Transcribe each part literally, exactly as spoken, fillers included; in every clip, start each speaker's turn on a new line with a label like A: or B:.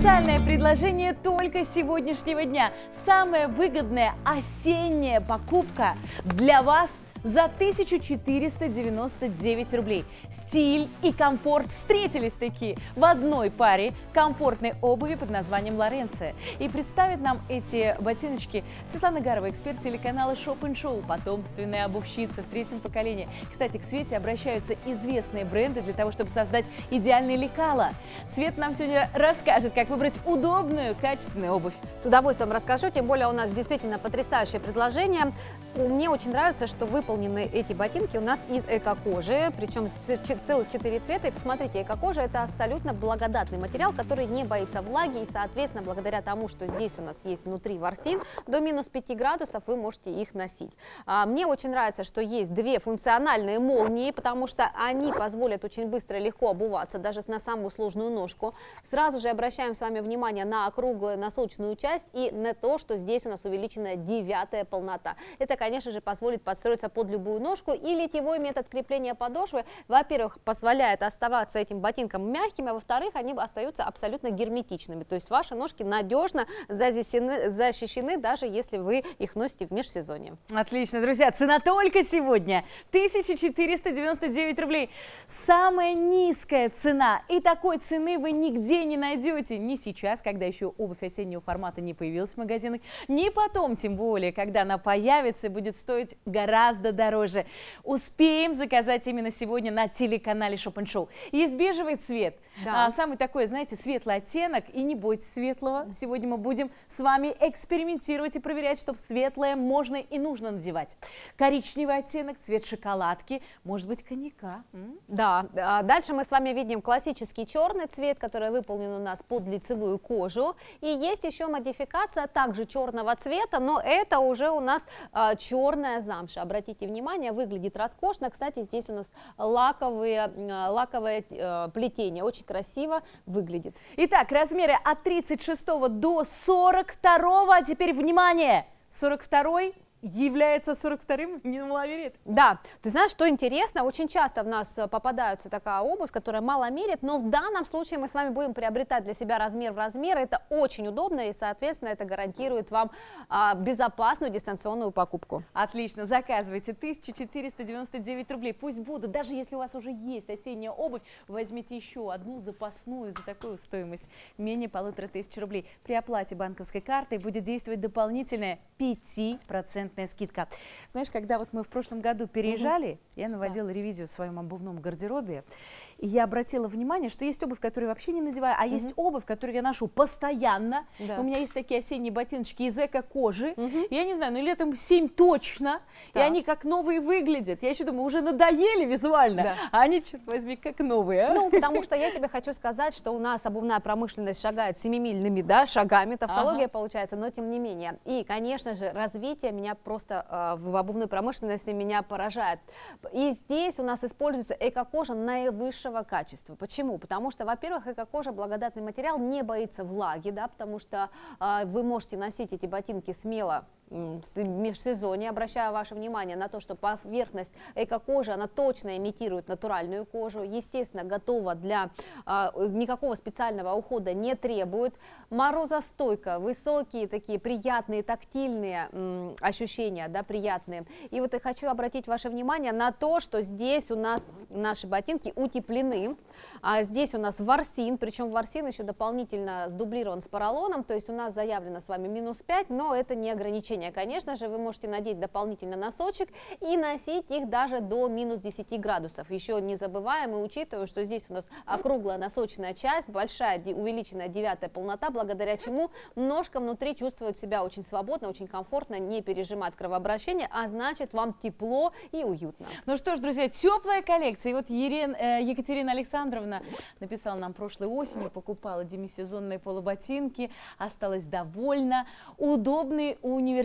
A: Специальное предложение только сегодняшнего дня. Самая выгодная осенняя покупка для вас за тысячу четыреста девяносто девять рублей. Стиль и комфорт встретились такие в одной паре комфортной обуви под названием Лоренцо. И представит нам эти ботиночки Светлана Гарова, эксперт телеканала Шоп энд Шоу, потомственная обувщица в третьем поколении. Кстати, к Свете обращаются известные бренды для того, чтобы создать идеальные лекала. Свет нам сегодня расскажет, как выбрать удобную, качественную обувь.
B: С удовольствием расскажу, тем более у нас действительно потрясающее предложение. Мне очень нравится, что выполнены эти ботинки у нас из эко-кожи, причем целых четыре цвета. И посмотрите, эко-кожа – это абсолютно благодатный материал, который не боится влаги. И, соответственно, благодаря тому, что здесь у нас есть внутри ворсин, до минус пяти градусов вы можете их носить. Мне очень нравится, что есть две функциональные молнии, потому что они позволят очень быстро и легко обуваться, даже на самую сложную ножку. Сразу же обращаем с вами внимание на округлую носочную часть и на то, что здесь у нас увеличенная девятая полнота. Это, конечно же, позволит подстроиться под любую ножку. И литьевой метод крепления подошвы, во-первых, позволяет оставаться этим ботинкам мягкими, а во-вторых, они остаются абсолютно герметичными. То есть ваши ножки надежно защищены, защищены, даже если вы их носите в межсезонье.
A: Отлично, друзья, цена только сегодня тысяча четыреста девяносто девять рублей. Самая низкая цена, и такой цены вы нигде не найдете. Ни сейчас, когда еще обувь осеннего формата не появилась в магазинах, ни потом, тем более, когда она появится, будет стоить гораздо дороже. Успеем заказать именно сегодня на телеканале Шоп энд Шоу. Есть бежевый цвет,
B: да.
A: а, самый такой, знаете, светлый оттенок, и не бойтесь светлого. Сегодня мы будем с вами экспериментировать и проверять, чтобы светлое можно и нужно надевать. Коричневый оттенок, цвет шоколадки, может быть, коньяка. М?
B: Да, дальше мы с вами видим классический черный цвет, который выполнен у нас под лицевую кожу. И есть еще модификация также черного цвета, но это уже у нас а, черная замша. Обратите внимание, выглядит роскошно. Кстати, здесь у нас лаковые, лаковое э, плетение. Очень красиво выглядит.
A: Итак, размеры от тридцать шестого до сорок второго. А теперь внимание! сорок второй является сорок вторым, не маловерит.
B: Да, ты знаешь, что интересно, очень часто в нас попадается такая обувь, которая мало мерит, но в данном случае мы с вами будем приобретать для себя размер в размер. Это очень удобно и, соответственно, это гарантирует вам а, безопасную дистанционную покупку.
A: Отлично, заказывайте тысяча четыреста девяносто девять рублей. Пусть будут, даже если у вас уже есть осенняя обувь, возьмите еще одну запасную за такую стоимость, менее полутора тысяч рублей. При оплате банковской картой будет действовать дополнительная пятипроцентная скидка. Знаешь, когда вот мы в прошлом году переезжали, угу. я наводила да. ревизию в своем обувном гардеробе, и я обратила внимание, что есть обувь, которую я вообще не надеваю, а угу. есть обувь, которую я ношу постоянно. Да. У меня есть такие осенние ботиночки из эко-кожи. Угу. Я не знаю, ну летом семь точно, да. и они как новые выглядят. Я еще думаю, уже надоели визуально, да. а они, черт возьми, как новые. А?
B: Ну, потому что я тебе хочу сказать, что у нас обувная промышленность шагает семимильными да, шагами, тавтология ага. получается, но тем не менее. И, конечно же, развитие меня просто э, в обувной промышленности меня поражает. И здесь у нас используется эко-кожа наивысшего качества. Почему? Потому что, во-первых, эко-кожа, благодатный материал, не боится влаги, да, потому что э, вы можете носить эти ботинки смело в межсезонье. Обращаю ваше внимание на то, что поверхность эко-кожи, она точно имитирует натуральную кожу, естественно, готова для э, никакого специального ухода не требует, морозостойко, высокие такие приятные тактильные м, ощущения, да, приятные. И вот я хочу обратить ваше внимание на то, что здесь у нас наши ботинки утеплены, а здесь у нас ворсин, причем ворсин еще дополнительно сдублирован с поролоном, то есть у нас заявлено с вами минус пять, но это не ограничение. Конечно же, вы можете надеть дополнительно носочек и носить их даже до минус десяти градусов. Еще не забываем и учитывая, что здесь у нас округлая носочная часть, большая увеличенная девятая полнота, благодаря чему ножка внутри чувствует себя очень свободно, очень комфортно, не пережимает кровообращение, а значит вам тепло и уютно.
A: Ну что ж, друзья, теплая коллекция. И вот Ерен, э, Екатерина Александровна написала нам прошлой осенью, покупала демисезонные полуботинки, осталась довольна. Удобные универсальные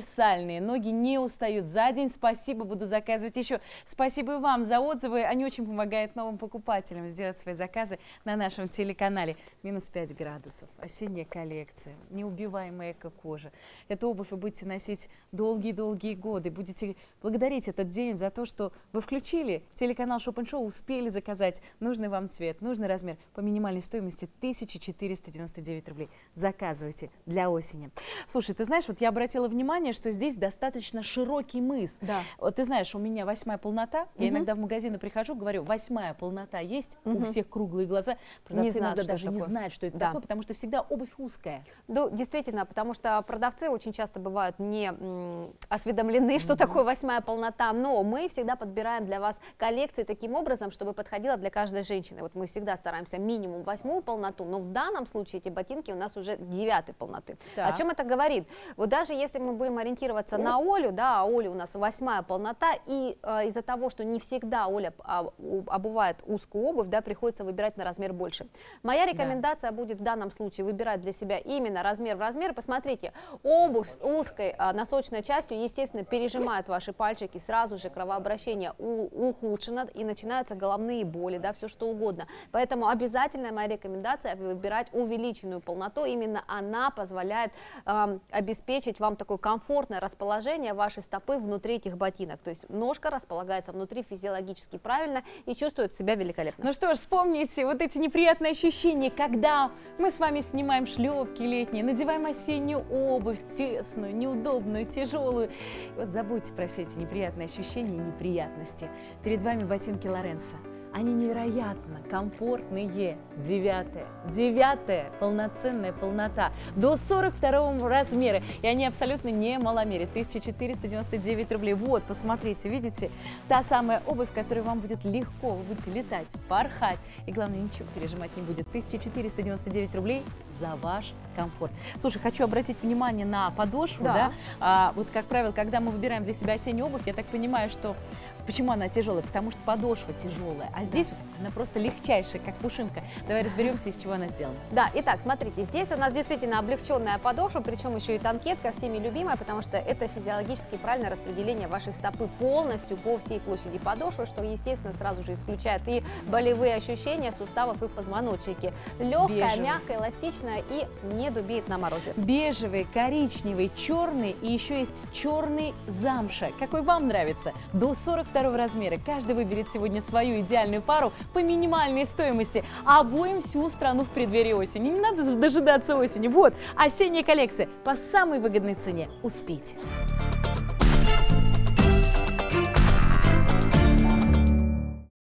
A: универсальные, ноги не устают. За день спасибо, буду заказывать еще. Спасибо и вам за отзывы, они очень помогают новым покупателям сделать свои заказы на нашем телеканале. Минус пять градусов, осенняя коллекция, неубиваемая эко-кожа. Эту обувь вы будете носить долгие-долгие годы, будете благодарить этот день за то, что вы включили телеканал Шопен Шоу, успели заказать нужный вам цвет, нужный размер по минимальной стоимости тысяча четыреста девяносто девять рублей. Заказывайте для осени. Слушай, ты знаешь, вот я обратила внимание, что здесь достаточно широкий мыс.
B: Да.
A: Вот ты знаешь, у меня восьмая полнота.
B: Угу.
A: Я иногда в магазины прихожу, говорю, восьмая полнота есть, угу. У всех круглые глаза. Продавцы
B: не знают,
A: иногда даже
B: такое.
A: не знают, что это
B: да.
A: такое, потому что всегда обувь узкая.
B: Ну, действительно, потому что продавцы очень часто бывают не м, осведомлены, mm-hmm. что такое восьмая полнота, но мы всегда подбираем для вас коллекции таким образом, чтобы подходило для каждой женщины. Вот мы всегда стараемся минимум восьмую полноту, но в данном случае эти ботинки у нас уже девятой полноты.
A: Так.
B: О чем это говорит? Вот даже если мы будем ориентироваться на Олю, да, а Оля у нас восьмая полнота, и э, из-за того, что не всегда Оля а, обувает узкую обувь, да, приходится выбирать на размер больше. Моя рекомендация да. будет в данном случае выбирать для себя именно размер в размер. Посмотрите, обувь с узкой а, носочной частью, естественно, пережимает ваши пальчики, сразу же кровообращение у, ухудшено и начинаются головные боли, да, все что угодно. Поэтому обязательно моя рекомендация выбирать увеличенную полноту, именно она позволяет э, обеспечить вам такое комфортное расположение вашей стопы внутри этих ботинок. То есть ножка располагается внутри физиологически правильно и чувствует себя великолепно.
A: Ну что ж, вспомните вот эти неприятные ощущения, когда мы с вами снимаем шлепки летние, надеваем осеннюю обувь, тесную, неудобную, тяжелую. И вот забудьте про все эти неприятные ощущения и неприятности. Перед вами ботинки Лоренцо. Они невероятно комфортные. Девятая, девятая полноценная полнота до сорок второго размера. И они абсолютно не маломерят. тысяча четыреста девяносто девять рублей. Вот, посмотрите, видите? Та самая обувь, которая вам будет легко. Вы будете летать, порхать. И главное, ничего пережимать не будет. тысяча четыреста девяносто девять рублей за ваш комфорт. Слушай, хочу обратить внимание на подошву. Да. Да? А, вот, как правило, когда мы выбираем для себя осеннюю обувь, я так понимаю, что почему она тяжелая? Потому что подошва тяжелая, а здесь вот она просто легчайшая, как пушинка. Давай разберемся, из чего она сделана.
B: Да, итак, смотрите, здесь у нас действительно облегченная подошва, причем еще и танкетка, всеми любимая, потому что это физиологически правильное распределение вашей стопы полностью по всей площади подошвы, что, естественно, сразу же исключает и болевые ощущения суставов и в позвоночнике. Легкая, бежевый. Мягкая, эластичная и не дубеет на морозе.
A: Бежевый, коричневый, черный и еще есть черный замша. Какой вам нравится? До сорок второго размера. Каждый выберет сегодня свою идеальную пару по минимальной стоимости. А обоим всю страну в преддверии осени. Не надо дожидаться осени. Вот, осенняя коллекция по самой выгодной цене. Успейте.